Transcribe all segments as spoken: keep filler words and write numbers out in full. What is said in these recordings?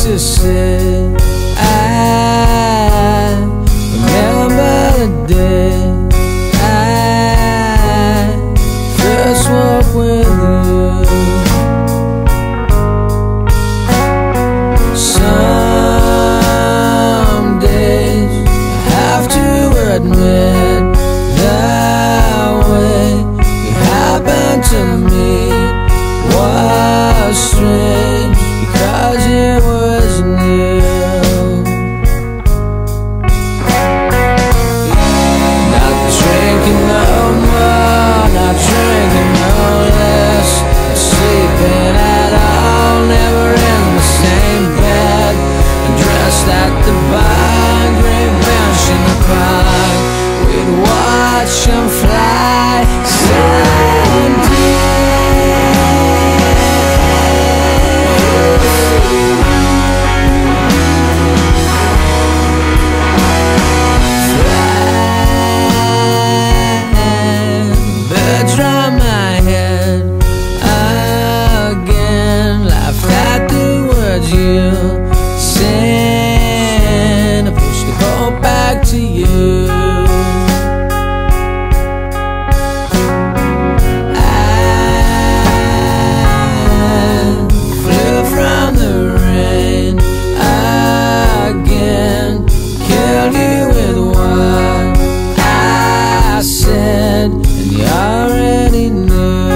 to say I remember the day I first walked with you. Some days I have to admit the way you happened to me was strange, because it was new. Not drinking no more, not drinking no less, not sleeping at all, never in the same bed, and dressed at the bar, great bench in the park. We'd watch them fly someday. Drum my head again, laughed at the words you said, I pushed the boat back to you. I flew from the rain again, killed you with what I said, and you already knew.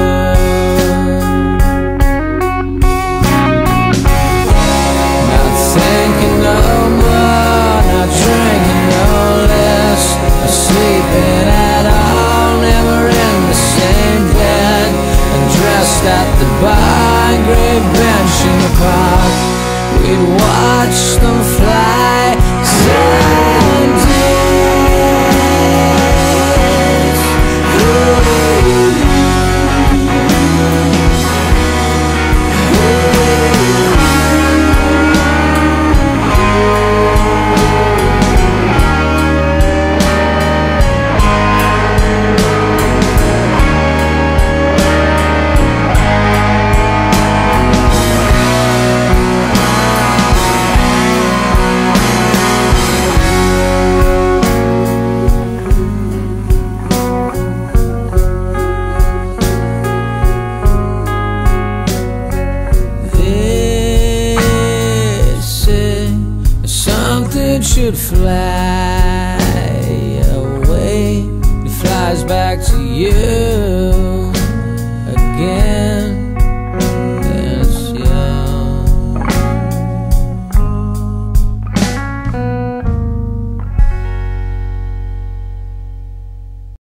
Not thinking no more, not drinking no less, not sleeping at all, never in the same bed, and dressed at the bar, great bench in the park. We'd watch them fly someday. Something should fly away, it flies back to you.